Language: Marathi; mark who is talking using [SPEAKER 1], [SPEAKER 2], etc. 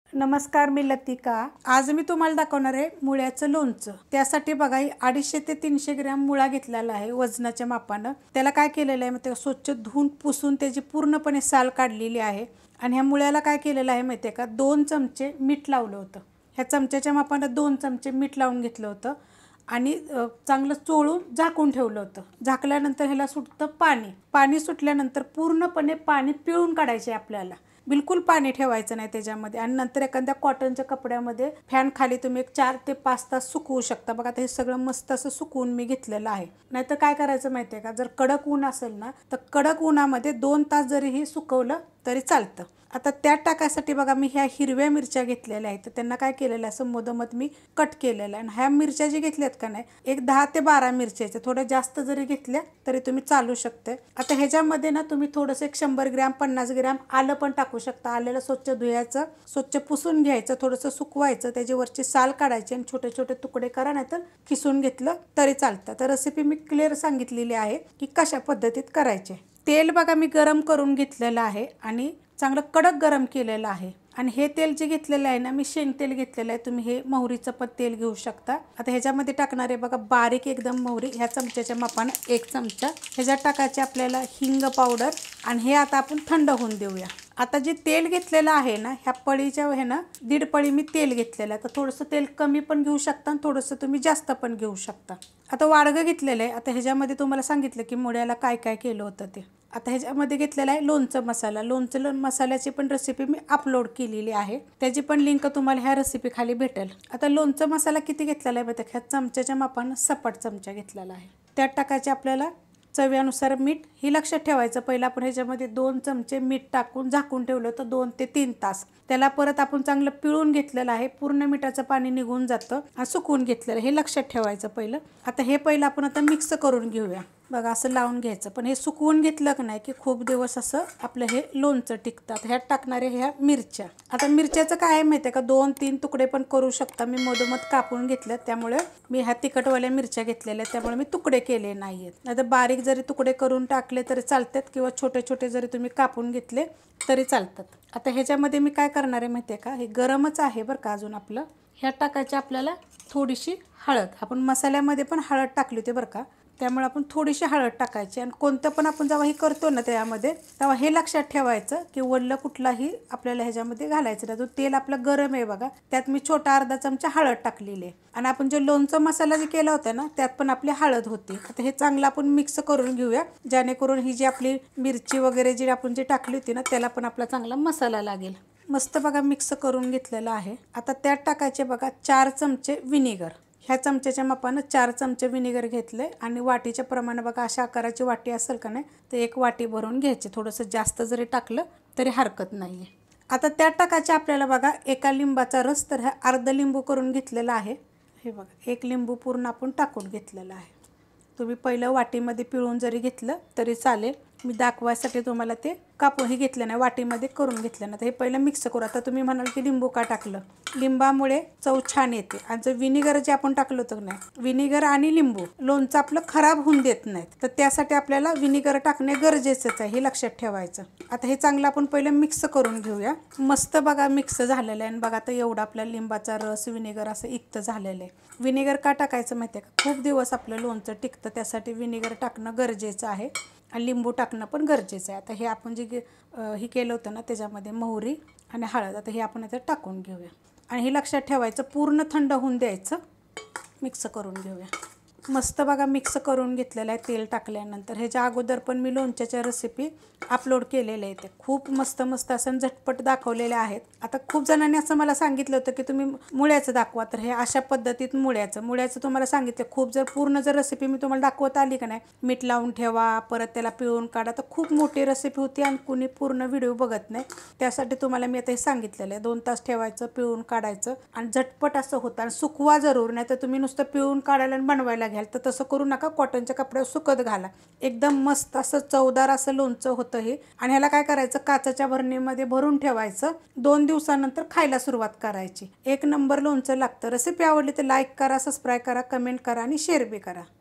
[SPEAKER 1] नमस्कार, मी लतिका। आज मी तुम्हाला दाखवणार आहे मुळ्याचं लोणचं। त्यासाठी बघा 250 ते 300 ग्रॅम मुळा घेतलेला आहे वजनाच्या मापानं। त्याला काय केलेलं आहे ते स्वच्छ धुवून पुसून त्याची पूर्णपणे साल काढलेली आहे। आणि ह्या मुळ्याला काय केलेलं आहे माहिती आहे का, 2 चमचे मीठ लावलं होतं। ह्या चमच्याच्या मापानं 2 चमचे मीठ लावून घेतलं होतं आणि चांगलं चोळून झाकून ठेवलं होतं। झाकल्यानंतर ह्याला सुटतं पाणी। पाणी सुटल्यानंतर पूर्णपणे पाणी पिळून काढायचे आपल्याला। बिलकुल पाणी ठेवायचं नाही त्याच्यामध्ये। आणि नंतर एखाद्या कॉटनच्या कपड्यामध्ये फॅन खाली तुम्ही 4 ते 5 तास सुकवू शकता। बघा आता हे सगळं मस्त असं सुकवून मी घेतलेलं आहे। नाहीतर काय करायचं माहिती आहे का, जर कडक ऊन असेल ना तर कडक उन्हामध्ये 2 तास जरीही सुकवलं तरी चालतं। आता त्यात टाकायसाठी बघा मी ह्या हिरव्या मिरच्या घेतलेल्या आहेत। तर त्यांना काय केलेलं आहे, असं मधोमध मी कट केलेलं आहे। आणि ह्या मिरच्या जी घेतल्यात का नाही, एक 10 ते 12 मिरच्याच्या, थोड्या जास्त जरी घेतल्या तरी तुम्ही चालू शकते। आता ह्याच्यामध्ये ना तुम्ही थोडंसं 100 ग्रॅम 50 ग्रॅम आलं पण टाकू शकता। आल्याला स्वच्छ धुवायचं, स्वच्छ पुसून घ्यायचं, थोडंसं सुकवायचं, त्याची वरची साल काढायची आणि छोटे छोटे तुकडे करा, नाही तर खिसून घेतलं तरी चालतं। तर रेसिपी मी क्लिअर सांगितलेली आहे की कशा पद्धतीत करायचे। तेल बघा मी गरम करून घेतलेलं आहे आणि चांगलं कडक गरम केलेलं आहे। आणि हे तेल जे घेतलेलं आहे ना, मी शेंगतेल घेतलेलं आहे। तुम्ही हे मोहरीचं पण तेल घेऊ शकता। आता ह्याच्यामध्ये टाकणार आहे बघा बारीक एकदम मोहरी, ह्या चमच्याच्या मापानं 1 चमचा। ह्याच्यात टाकायचे आपल्याला हिंग पावडर आणि हे आता आपण थंड होऊन देऊया। आता जे तेल घेतलेलं आहे ना, ह्या पळीच्या आहे ना 1.5 पळी मी तेल घेतलेलं आहे। तर थोडंसं तेल कमी पण घेऊ शकता आणि थोडंसं तुम्ही जास्त पण घेऊ शकता। आता वाडगं घेतलेलं आहे। आता ह्याच्यामध्ये तुम्हाला सांगितलं की मुळ्याला काय काय केलं होतं ते। आता ह्याच्यामध्ये घेतलेला आहे लोणचं मसाला। लोणचं मसाल्याची पण रेसिपी मी अपलोड केलेली आहे, त्याची पण लिंक तुम्हाला ह्या रेसिपी खाली भेटेल। आता लोणचं मसाला किती घेतलेला आहे बघा, ह्या चमच्याच्या मापानं सपाट चमचा घेतलेला आहे। त्यात टाकायचे आपल्याला चवीनुसार मीठ। ही लक्षात ठेवायचं, पहिला आपण ह्याच्यामध्ये 2 चमचे मीठ टाकून झाकून ठेवलं होतं 2 ते 3 तास। त्याला परत आपण चांगलं पिळून घेतलेलं आहे, पूर्ण मिठाचं पाणी निघून जातं आणि सुकवून घेतलेलं, हे लक्षात ठेवायचं पहिलं। आता हे पहिलं आपण आता मिक्स करून घेऊया। बघा असं लावून घ्यायचं, पण हे सुकवून घेतलं की नाही की खूप दिवस असं आपलं हे लोणचं टिकतात। ह्यात टाकणारे ह्या मिरच्या। आता मिरच्याचं काय आहे माहिती आहे का, 2-3 तुकडे पण करू शकता। मी मधोमध कापून घेतलं, त्यामुळे मी ह्या तिखटवाल्या मिरच्या घेतलेल्या, त्यामुळे मी तुकडे केले नाही आहेत। नाहीतर बारीक जरी तुकडे करून टाकले तरी चालतात किंवा छोटे छोटे जरी तुम्ही कापून घेतले तरी चालतात। आता ह्याच्यामध्ये मी काय करणार आहे माहिती आहे का, हे गरमच आहे बरं का अजून आपलं। ह्यात टाकायची आपल्याला थोडीशी हळद। आपण मसाल्यामध्ये पण हळद टाकली होती बरं का, त्यामुळे आपण थोडीशी हळद टाकायची। आणि कोणतं पण आपण जेव्हा हे करतो ना त्यामध्ये, तेव्हा हे लक्षात ठेवायचं की वल्ल कुठलाही आपल्याला ह्याच्यामध्ये घालायचं नाही। तो तेल आपलं गरम आहे बघा, त्यात मी छोटा अर्धा चमचा हळद टाकलेली आहे। आणि आपण जे लोणचं मसाला जे केला होता ना, त्यात पण आपली हळद होती। आता हे चांगलं आपण मिक्स करून घेऊया, जेणेकरून ही जी आपली मिरची वगैरे जी आपण जी टाकली होती ना, त्याला पण आपला चांगला मसाला लागेल। मस्त बघा मिक्स करून घेतलेलं आहे। आता त्यात टाकायचे बघा 4 चमचे विनेगर। ह्या चमच्याच्या मापानं 4 चमचे विनेगर घेतले आणि वाटीच्या प्रमाणे बघा अशा आकाराची वाटी असेल का नाही, तर 1 वाटी भरून घ्यायचे। थोडंसं जास्त जरी टाकलं तरी हरकत नाही आहे। आता त्यात टाकायचे आपल्याला बघा 1 लिंबाचा रस। तर हा अर्धा लिंबू करून घेतलेला आहे। हे बघा 1 लिंबू पूर्ण आपण टाकून घेतलेला आहे। तुम्ही पहिलं वाटीमध्ये पिळून जरी घेतलं तरी चालेल, मी दाखवायसाठी तुम्हाला ते कापूनही घेतलं नाही, वाटीमध्ये करून घेतलं ना। तर हे पहिलं मिक्स करू। आता तुम्ही म्हणाल की लिंबू का टाकलं, लिंबामुळे चव छान येते। आणि जर विनेगर जे आपण टाकलं होतं नाही, विनेगर आणि लिंबू लोणचं आपलं खराब होऊन देत नाहीत, तर त्यासाठी आपल्याला विनेगर टाकणे गरजेचंच आहे, हे लक्षात ठेवायचं। आता हे चांगलं आपण पहिलं मिक्स करून घेऊया। मस्त बघा मिक्स झालेलं आहे। आणि बघा आता एवढा आपला लिंबाचा रस विनेगर असं इक्त झालेलं आहे। विनेगर का टाकायचं माहिती आहे का, खूप दिवस आपलं लोणचं टिकतं, त्यासाठी विनेगर टाकणं गरजेचं आहे आणि लिंबू टाकणं पण गरजेचं आहे। आता हे आपण जे हे केलं होतं ना, त्याच्यामध्ये मोहरी आणि हळद, आता हे आपण आता टाकून घेऊया। आणि हे लक्षात ठेवायचं, पूर्ण थंड होऊन द्यायचं, मिक्स करून घेऊया। मस्त बघा मिक्स करून घेतलेलं आहे तेल टाकल्यानंतर। ह्याच्या अगोदर पण मी लोणच्याच्या रेसिपी अपलोड केलेल्या आहेत, खूप मस्त मस्त असं झटपट दाखवलेल्या आहेत। आता खूप जणांनी असं मला सांगितलं होतं की तुम्ही मुळ्याचं दाखवा, तर हे अशा पद्धतीत मुळ्याचं तुम्हाला सांगितलं। खूप जर पूर्ण जर रेसिपी मी तुम्हाला दाखवत आली का नाही, मीठ लावून ठेवा, परत त्याला पिळून काढा, तर खूप मोठी रेसिपी होती आणि कुणी पूर्ण व्हिडिओ बघत नाही। त्यासाठी तुम्हाला मी आता हे सांगितलेलं आहे, 2 तास ठेवायचं, पिळून काढायचं आणि झटपट असं होतं। आणि सुकवा जरूर, नाही तर तुम्ही नुसतं पिळून काढायला आणि बनवायला घ्याल तर तसं करू नका, कॉटनच्या कपड्यावर सुकत घाला। एकदम मस्त असं चवदार असं लोणचं होतं हे। आणि ह्याला काय करायचं, काचेच्या भरणीमध्ये भरून ठेवायचं, 2 दिवसानंतर खायला सुरुवात करायची। 1 नंबर लोणचं लागतं। रेसिपी आवडली तर लाईक करा, सबस्क्राईब करा, कमेंट करा आणि शेअर बी करा।